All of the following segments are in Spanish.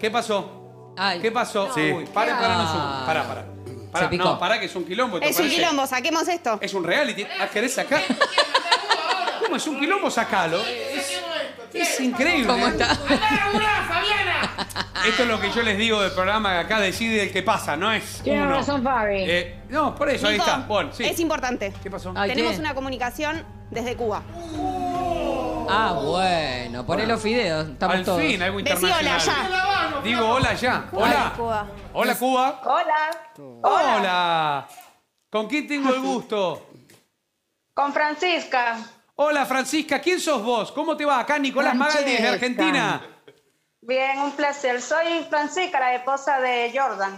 ¿Qué pasó? Ay. ¿Qué pasó? Sí. Uy, para, no subo. Para. Se picó. No, para que es un quilombo. ¿te Es un parece? quilombo, saquemos esto. Es un reality. ¿Querés sacar? ¿Cómo es un quilombo? Sacalo. Es increíble. ¿Cómo está? Esto es lo que yo les digo del programa que acá decide el que pasa, no es Tienes uno. razón, Fabi. No, por eso, ahí Nico, está. Bueno, sí. es importante. ¿Qué pasó? Ay, Tenemos ¿qué? una comunicación desde Cuba. Ah, bueno. Poné los fideos. Estamos Al todos. fin, algo Decí internacional. hola ya. Digo hola ya. Hola. Cuba. Hola, Cuba. Hola. Hola. ¿Con quién tengo el gusto? Con Francisca. Hola, Francisca. ¿Quién sos vos? ¿Cómo te va? Acá Nicolás Magaldi desde Argentina. Bien, un placer. Soy Francisca, la esposa de Jordan.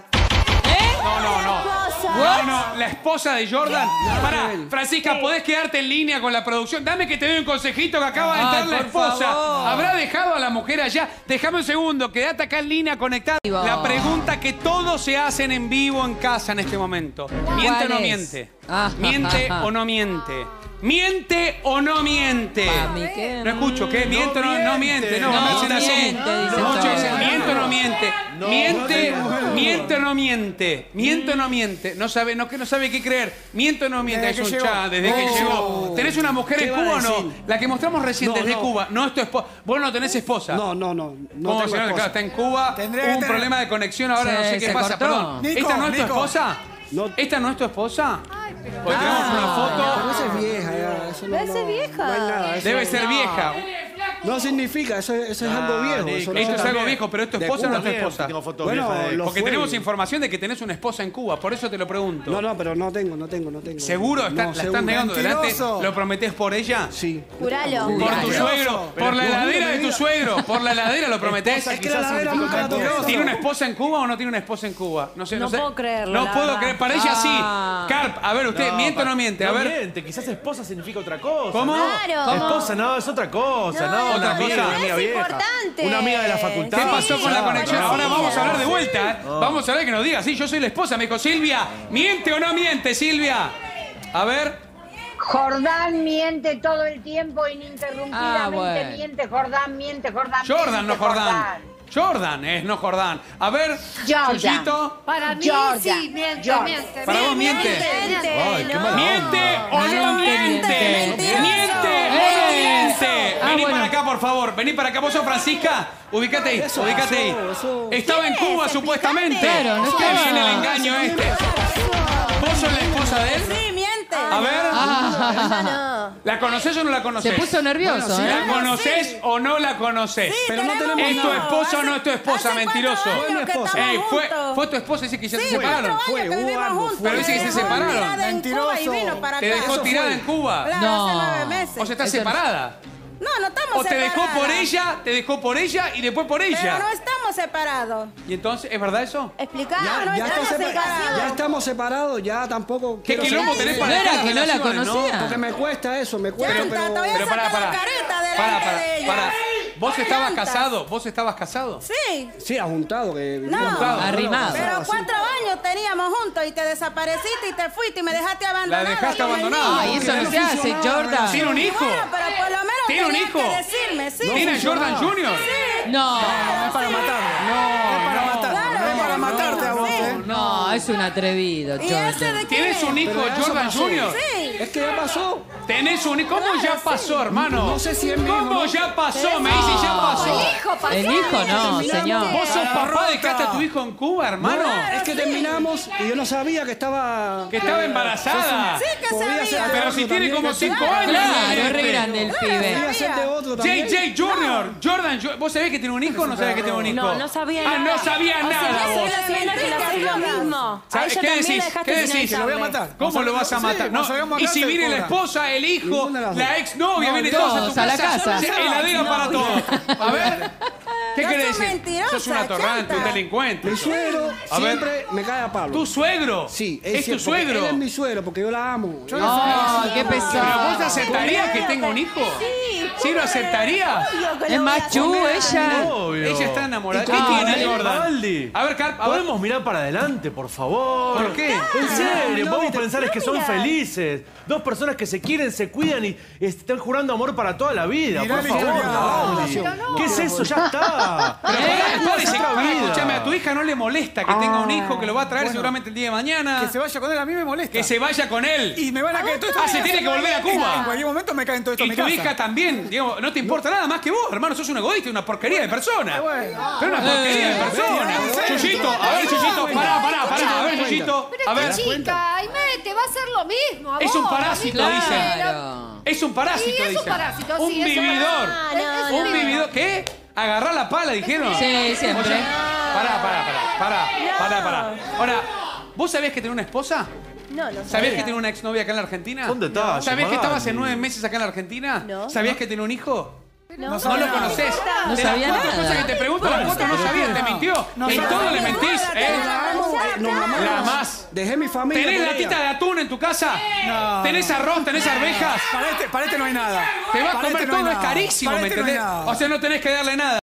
No, la esposa de Jordan. Pará, Francisca, ¿podés quedarte en línea con la producción? Dame que te doy un consejito que acaba de entrar la por esposa. favor. ¿Habrá dejado a la mujer allá? Déjame un segundo, quédate acá en línea conectada. La pregunta que todos se hacen en vivo en casa en este momento. ¿Miente o no es? miente? Ah, ¿Miente o no miente? ¿Miente o no miente? Mami, ¿qué? No escucho, ¿qué? ¿Miente o no miente? No, No me hacen así. miente, dicen Muchos todos. dicen, ¿miente o no miente? ¿Miente o no miente? ¿Miente o no miente? No sabe, no sabe qué creer. ¿Miente o no miente? Es un chat desde que llegó. ¿Tenés una mujer en Cuba o no? La que mostramos recién desde Cuba. No es tu esposa. Vos no tenés esposa. No ¿Cómo tengo se llama? esposa. Claro, está en Cuba. Tendría que Hubo un tener- problema de conexión ahora, no sé Se qué pasa. cortó. Perdón. Nico, ¿Esta no es tu Nico. esposa? No. ¿Esta no es tu esposa? Porque tenemos una Pero foto. esa es vieja ya. Eso no, Pero esa es vieja. No hay nada. Eso Debe ser vieja. no significa, eso es algo viejo. Eso no- Esto es algo viejo, pero ¿es tu esposa o no es tu esposa? Tengo fotos Bueno, viejas de... lo Porque fue. tenemos información de que tenés una esposa en Cuba, por eso te lo pregunto. No, pero no tengo. ¿Seguro? No, ¿La seguro. estás negando delante? Mentiroso. ¿Lo prometés por ella? Sí. Juralo. ¿Por tu Mentiroso. suegro? ¿Por la heladera de tu suegro? ¿Por la heladera lo prometés? Es que la heladera nunca la toqué. ¿Tiene una esposa en Cuba o no tiene una esposa en Cuba? No sé, No sé. puedo creerlo, No la puedo verdad. creer. Para ella sí. Ah. Carp, a ver, ¿usted miente o no miente? A No ver. miente, quizás esposa significa otra cosa. ¿Cómo? Claro. Esposa, no, es otra cosa. No, otra una amiga, cosa. una amiga Es vieja. importante. Una amiga de la facultad. ¿Qué pasó con la conexión? no, Ahora no, vamos a hablar de no. vuelta. ¿Eh? Vamos a ver que nos diga. Sí, yo soy la esposa. Me dijo Silvia. ¿Miente o no miente, Silvia? A ver. Jordán miente todo el tiempo ininterrumpidamente. Ah, bueno. Miente, Jordán miente, Jordán Jordan, no miente, Jordán. Jordan es, no Jordán. A ver, Jordan. Chuyito. Para mí Jordan. sí, miente, Jordan. miente. Para vos miente. Ay, qué mala ¿Miente o no miente? ¿Miente o no miente? Ah, Vení bueno. para acá, por favor. Vení para acá. ¿Vos sos Francisca? Ubicate ahí, Eso ubicate ahí. pasó, eso. Estaba en Cuba, supuestamente. Claro, no ¿Qué estaba. viene el engaño este? ¿Vos sos la esposa de él? Sí, miente. A ver. Ah, ¿La conocés o no la se conocés? puso nervioso, ¿eh? ¿La conocés o no la conocés? Pero no tenemos ¿Es tu nada. esposa o no es tu esposa? Mentiroso. Fue mi esposa. Ey, fue tu esposa, dice que ya se separaron. Hubo algo. Pero dice que se separaron. Mentiroso. Te dejó tirada en Cuba. No. Hace 9 meses. O sea, estás Eso no- separada. No estamos O te dejó separadas. te dejó por ella y después por Pero no ella. estamos separados. Y entonces, ¿es verdad eso? Explicar. Ya estamos separados, ya tampoco. ¿Qué quiero quilombo seguir. tenés ¿No para era dejar que no la relaciones, conocía? Porque me cuesta eso, me Ya, cuesta. te voy a Pero sacar pará. la careta delante de ella. Pará. ¿Vos estabas Tantas. casado? ¿Vos estabas casado? Sí. Sí, ajuntado. Que No. Juntado. Arrimado. Pero 4 años teníamos juntos y te desapareciste y te fuiste y me dejaste abandonada. La dejaste con el abandonada. niño. Ay, eso no se hace, Jordan. ¿Tiene un hijo? Bueno, pero por lo menos ¿Tiene un tenías hijo? que decirme, sí. ¿Tiene Jordan Jr.? No, Es para matarlo. Es para matarlo. Es para matarte a vos, ¿eh? no, es un atrevido, ¿Y ese de Jordan. quién ¿Tienes es? un hijo Pero eso Jordan pasó. Jr.? Sí. Es que ya pasó. ¿Tenés un hijo? ¿Cómo ya pasó, hermano? No sé si es mi hijo, ¿Cómo ¿no? ya pasó? Me dice ya pasó. El hijo no, señor. ¿Vos sos papá? ¿Dejaste a tu hijo en Cuba, hermano? Es que terminamos y yo no sabía que estaba. Que estaba embarazada. Sí que Podía ser sabía. de Pero otro si tiene también, como que- 5 años. Claro, es re grande el pibe. Podía ser de otro también. JJ Jr. Jordan, ¿vos sabés que tiene un hijo o no sabés que tiene un hijo? No sabía Ah, no sabía nada vos. ¿Sabes qué decís? ¿Qué decís? Se lo voy a matar. ¿Cómo lo vas a matar? No. nos salgamos Y acá, si te viene la cobra. esposa, el hijo, Ninguna de las la dos. exnovia, No, viene todos todos a tu a la casa. casa. Sí, heladera para todos. A ver. ¿Qué No querés sos decir? mentirosa, Sos un atorrante, un chanta. delincuente. Mi suegro A ver. siempre me cae a palo. ¿Tu suegro? Sí, ¿Es tu siempre, porque suegro? Él es mi suegro porque yo la amo. Ay, qué ¿Pero vos pesado. aceptarías que tenga un hijo? ¿Sí lo aceptarías? Es más chu ella. Obvio. Ella está enamorada. ¿Qué Ah, tiene dale, Jordan? Magaldi. A ver, Carp, a ver. ¿Podemos mirar para adelante, por favor? ¿Por qué? En serio, podemos pensar es que son felices. Dos personas que se quieren, se cuidan y están jurando amor para toda la vida. Mirá Por la favor, historia. Magaldi. ¿Qué es eso? Ya está. Pero pará, Esa pará, vida. hija no le molesta que tenga un hijo que lo va a traer seguramente el día de mañana. Que se vaya con él, a mí me molesta. Que se vaya con él. Y me van a caer todo esto. Se tiene que volver a Cuba. En cualquier momento me caen todo esto Y a mi tu casa. hija también, Diego, no te importa nada más que vos, hermano, sos un egoísta y una porquería de persona. Pero una porquería de persona. Chuyito, a ver, Chuyito, pará, a ver, Chuyito. Pero A ver. esta chica, Aimee, te va a hacer lo mismo. A Es vos, un parásito, a mí. dicen. Claro. Es un parásito, Sí, es un dicen. parásito, Un sí, es un vividor. parásito. Es Un vividor. ¿Qué? ¿Agarrar la pala, dijeron? Sí, siempre. Oye, pará. Ahora, ¿vos sabías que tenía una esposa? No, no ¿Sabías sabía. que tiene una exnovia acá en la Argentina? Son detalles, ¿Sabías que Magali. estabas en 9 meses acá en la Argentina? No. ¿Sabías que tiene un hijo? No, No lo conocés. No De sabía las 4 nada. cosas que te pregunto, las 4 no sabías, te mintió. En todo le mentís, ¿eh? La más. Dejé mi familia. ¿Tenés por latita ella. de atún en tu casa? No. ¿Tenés arroz? ¿Tenés arvejas? Para este no hay nada. Te va a Para comer este no hay todo, es nada. carísimo, Para ¿me este no hay entendés? nada. O sea, no tenés que darle nada.